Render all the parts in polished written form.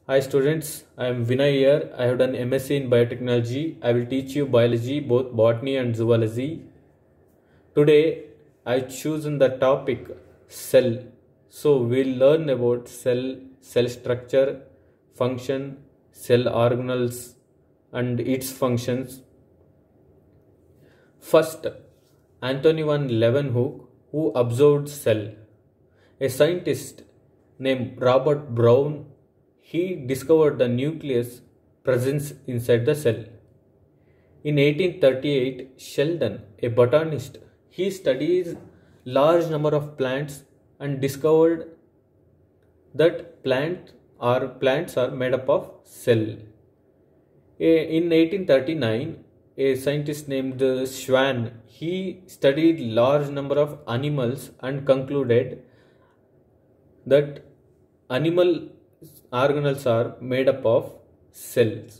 Hi students, I am Vinay here. I have done MSc in Biotechnology. I will teach you biology, both botany and zoology. Today I chosen the topic cell. So we'll learn about cell structure, function, cell organelles and its functions. First, Anthony van Leeuwenhoek, who observed cell. A scientist named Robert Brown, he discovered the nucleus presence inside the cell. In 1838, Sheldon, a botanist, he studies large number of plants and discovered that plants are made up of cell. In 1839, a scientist named Schwann, he studied large number of animals and concluded that animal organelles are made up of cells.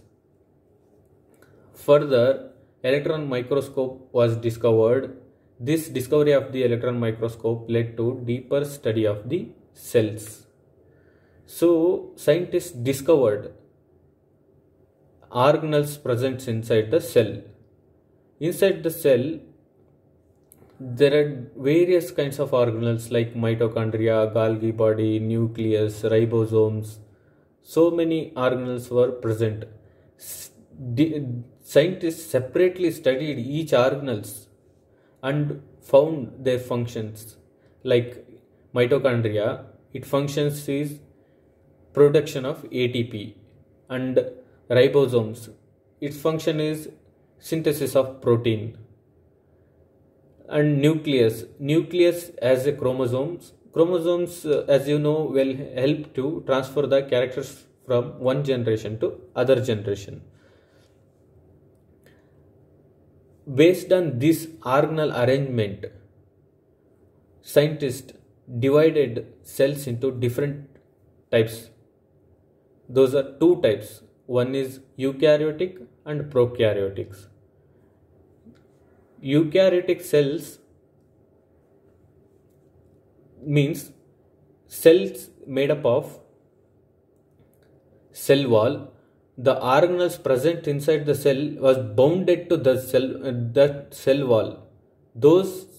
Further, electron microscope was discovered. This discovery of the electron microscope led to deeper study of the cells. So, scientists discovered organelles present inside the cell. Inside the cell, there are various kinds of organelles like mitochondria, Golgi body, nucleus, ribosomes. So many organelles were present. Scientists separately studied each organelles and found their functions. Like mitochondria, it functions is production of ATP, and ribosomes, its function is synthesis of protein. And nucleus as a chromosomes as you know will help to transfer the characters from one generation to other generation. Based on this organelle arrangement, scientists divided cells into different types. Those are two types. One is eukaryotic and prokaryotics. Eukaryotic cells means cells made up of cell wall. The organelles present inside the cell was bounded to the cell wall. Those